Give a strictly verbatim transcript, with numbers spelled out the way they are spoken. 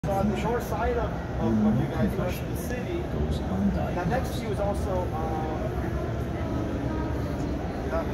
So on the north side of, of, of you guys, west of the city, now next to you is also uh,